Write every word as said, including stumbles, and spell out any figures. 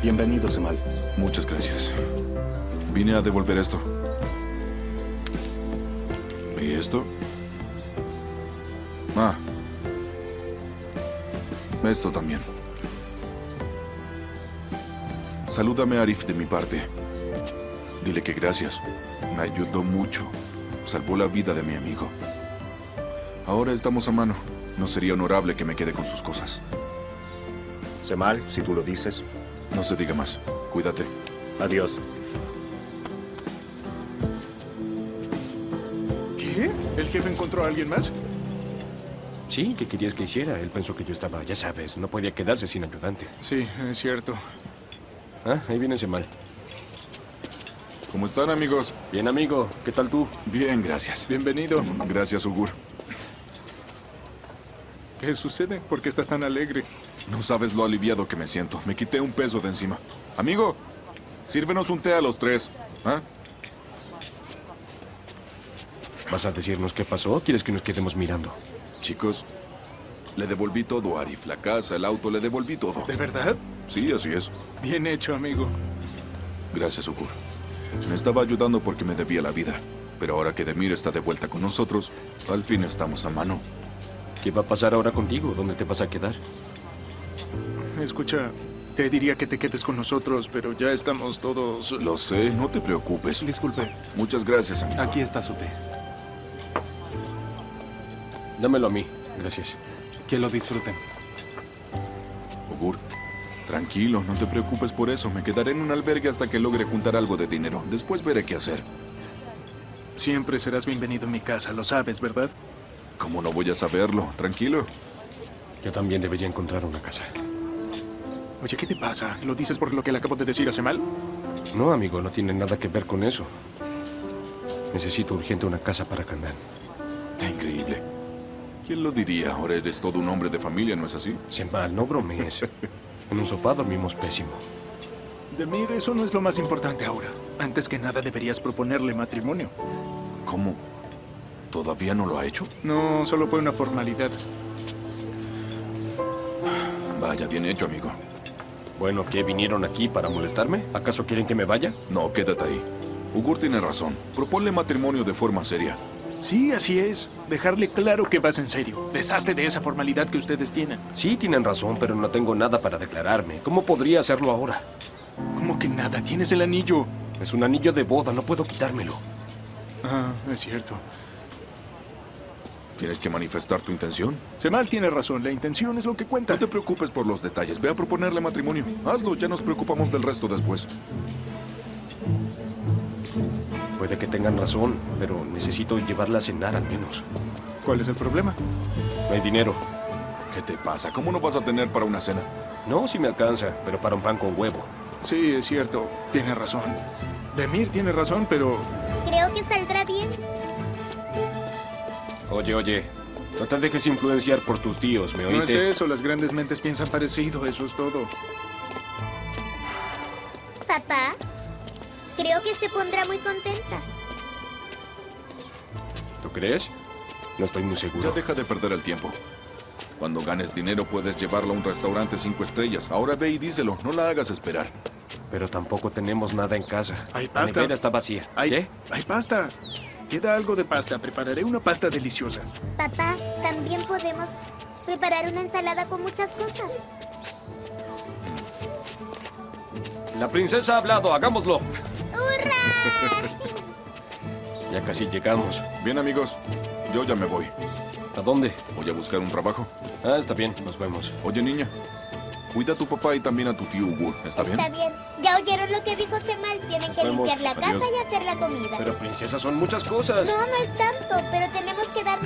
Bienvenido, Semal. Muchas gracias. Vine a devolver esto. ¿Y esto? Ah. Esto también. Salúdame a Arif de mi parte. Dile que gracias. Me ayudó mucho. Salvó la vida de mi amigo. Ahora estamos a mano. No sería honorable que me quede con sus cosas. Semal, si tú lo dices. No se diga más. Cuídate. Adiós. ¿Qué? ¿El jefe encontró a alguien más? Sí, ¿qué querías que hiciera? Él pensó que yo estaba, ya sabes, no podía quedarse sin ayudante. Sí, es cierto. Ah, ahí viene Semal. ¿Cómo están, amigos? Bien, amigo. ¿Qué tal tú? Bien, gracias. Bienvenido. Gracias, Ugur. ¿Qué sucede? ¿Por qué estás tan alegre? No sabes lo aliviado que me siento. Me quité un peso de encima. Amigo, sírvenos un té a los tres. ¿Ah? ¿Vas a decirnos qué pasó o quieres que nos quedemos mirando? Chicos, le devolví todo a Arif. La casa, el auto, le devolví todo. ¿De verdad? Sí, así es. Bien hecho, amigo. Gracias, Ugur. Me estaba ayudando porque me debía la vida. Pero ahora que Demir está de vuelta con nosotros, al fin estamos a mano. ¿Qué va a pasar ahora contigo? ¿Dónde te vas a quedar? Escucha, te diría que te quedes con nosotros, pero ya estamos todos... Lo sé, no te preocupes. Disculpe, Muchas gracias, amigo. aquí está su té. Dámelo a mí. Gracias. Que lo disfruten. Ugur, tranquilo, no te preocupes por eso. Me quedaré en un albergue hasta que logre juntar algo de dinero. Después veré qué hacer. Siempre serás bienvenido en mi casa, lo sabes, ¿verdad? ¿Cómo no voy a saberlo? Tranquilo. Yo también debería encontrar una casa. Oye, ¿qué te pasa? ¿Lo dices por lo que le acabo de decir a Semal? No, amigo, no tiene nada que ver con eso. Necesito urgente una casa para Kandán. Increíble. ¿Quién lo diría? Ahora eres todo un hombre de familia, ¿no es así? Semal, no bromees. En un sofá dormimos pésimo. Demir, eso no es lo más importante ahora. Antes que nada deberías proponerle matrimonio. ¿Cómo? ¿Todavía no lo ha hecho? No, solo fue una formalidad. Vaya, bien hecho, amigo. Bueno, ¿qué? ¿Vinieron aquí para molestarme? ¿Acaso quieren que me vaya? No, quédate ahí. Ugur tiene razón. Proponle matrimonio de forma seria. Sí, así es. Dejarle claro que vas en serio. Deshazte de esa formalidad que ustedes tienen. Sí, tienen razón, pero no tengo nada para declararme. ¿Cómo podría hacerlo ahora? ¿Cómo que nada? Tienes el anillo. Es un anillo de boda, no puedo quitármelo. Ah, es cierto. ¿Tienes que manifestar tu intención? Semal tiene razón. La intención es lo que cuenta. No te preocupes por los detalles. Ve a proponerle matrimonio. Hazlo, ya nos preocupamos del resto después. Puede que tengan razón, pero necesito llevarla a cenar al menos. ¿Cuál es el problema? No hay dinero. ¿Qué te pasa? ¿Cómo no vas a tener para una cena? No, sí me alcanza, pero para un pan con huevo. Sí, es cierto. Tiene razón. Demir tiene razón, pero... Creo que saldrá bien. Oye, oye, no te dejes influenciar por tus tíos, ¿me No es oíste? eso. Las grandes mentes piensan parecido. Eso es todo. Papá, creo que se pondrá muy contenta. ¿Tú crees? No estoy muy Ya seguro. deja de perder el tiempo. Cuando ganes dinero puedes llevarla a un restaurante cinco estrellas. Ahora ve y díselo. No la hagas esperar. Pero tampoco tenemos nada en casa. Hay La pasta. nevera está vacía. Hay, ¿Qué? hay pasta. Queda algo de pasta. Prepararé una pasta deliciosa. Papá, también podemos preparar una ensalada con muchas cosas. La princesa ha hablado, hagámoslo. ¡Hurra! Ya casi llegamos. Bien, amigos. Yo ya me voy. ¿A dónde? Voy a buscar un trabajo. Ah, está bien, nos vemos. Oye, niña. Cuida a tu papá y también a tu tío Ugur. ¿Está bien? Está bien. ¿Ya oyeron lo que dijo Semal? Tienen que Nos vemos. limpiar la casa Adiós. y hacer la comida. Pero princesa, son muchas cosas. No, no es tanto, pero tenemos que darnos